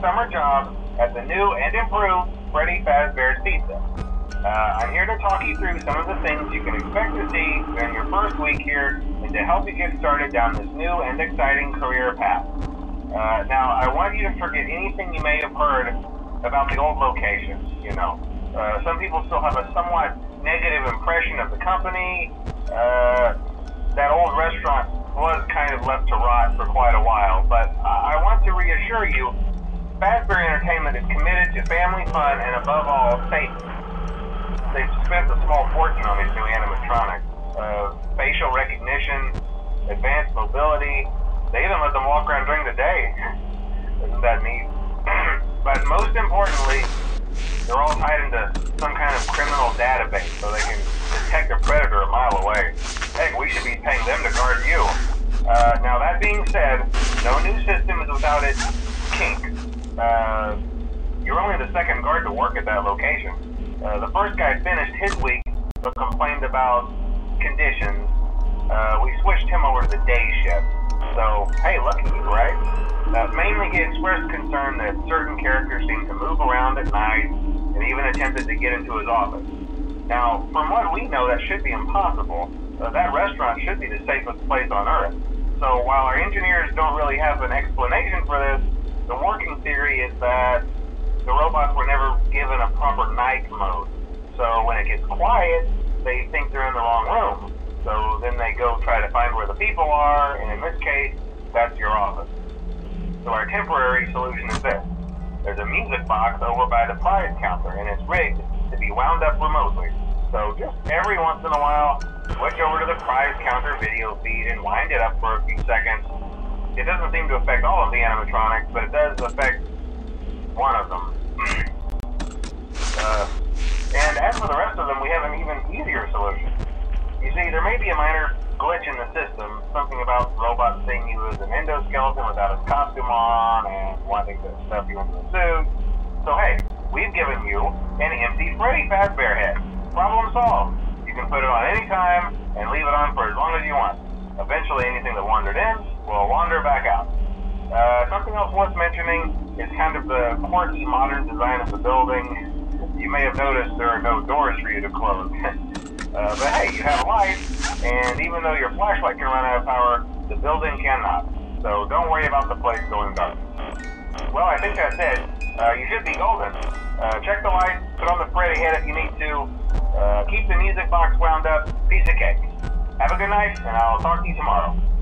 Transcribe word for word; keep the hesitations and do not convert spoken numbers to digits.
summer job at the new and improved Freddy Fazbear's Pizza. Uh, I'm here to talk you through some of the things you can expect to see during your first week here and to help you get started down this new and exciting career path. Uh, now, I want you to forget anything you may have heard about the old location, you know. Uh, some people still have a somewhat negative impression of the company. Uh, that old restaurant was kind of left to rot for quite a while, but I want to reassure you, Fazbear Entertainment is committed to family fun and above all, safety. They've spent a small fortune on these new animatronics. Uh, facial recognition, advanced mobility, they even let them walk around during the day. Isn't that neat? But most importantly, they're all tied into some kind of criminal database so they can detect a predator a mile away. Heck, we should be paying them to guard you. Uh, now that being said, no new system is without its kinks. Uh, you're only the second guard to work at that location. Uh, the first guy finished his week but complained about conditions. Uh, we switched him over to the day shift. So, hey, lucky you, right? Uh, mainly he expressed concern that certain characters seemed to move around at night and even attempted to get into his office. Now, from what we know, that should be impossible. Uh, that restaurant should be the safest place on Earth. So while our engineers don't really have an explanation for this, the working theory is that the robots were never given a proper night mode. So when it gets quiet, they think they're in the wrong room. So then they go try to find where the people are, and in this case, that's your office. So our temporary solution is this. There's a music box over by the prize counter, and it's rigged to be wound up remotely. So just every once in a while, switch over to the prize counter video feed and wind it up for a few seconds. It doesn't seem to affect all of the animatronics, but it does affect one of them. uh, and as for the rest of them, we have an even easier solution. You see, there may be a minor glitch in the system, something about robots seeing you as an endoskeleton without his costume on and wanting to stuff you into a suit. So hey, we've given you an empty Freddy Fazbear head. Problem solved. You can put it on any time and leave it on for as long as you want. Eventually anything that wandered in will wander back out. Uh, something else worth mentioning is kind of the quirky modern design of the building. You may have noticed there are no doors for you to close. uh, but hey, you have light, and even though your flashlight can run out of power, the building cannot. So don't worry about the place going dark. Well, I think that's it. Uh, you should be golden. Uh, check the lights, put on the Freddy head if you need to. Uh, keep the music box wound up. Piece of cake. Have a good night, and I'll talk to you tomorrow.